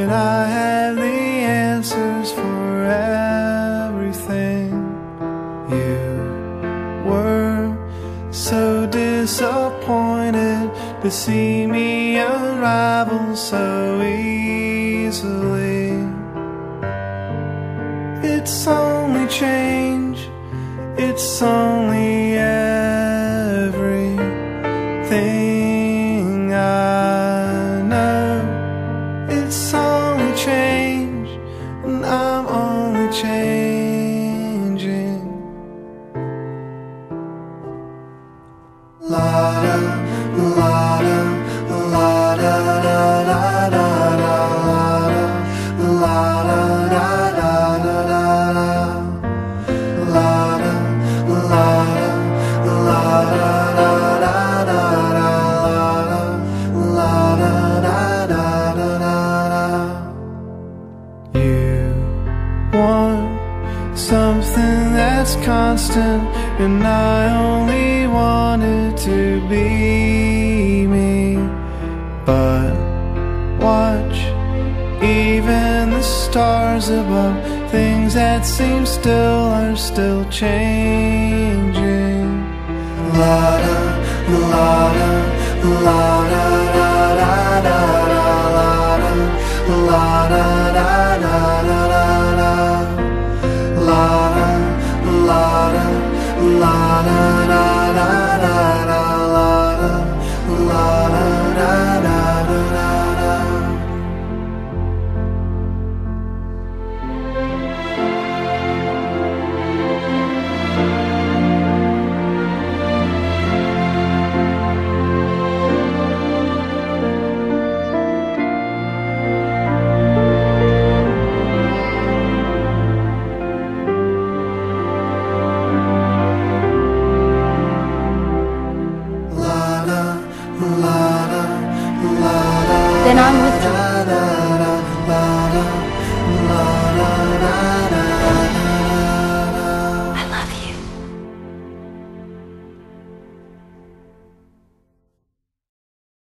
when I have the answers for everything. You were so disappointed to see me unravel so easily. It's only change, it's only everything I know. It's only change, and I'm only changing. La da, la da, la da da da da da, la da da da da da da, la da, la da, la da da da da da, la da da da da da. You want something that's constant, and I only want it to be me. But watch, even the stars above, things that seem still are still changing. La da, la da, la da da da da da, la da, la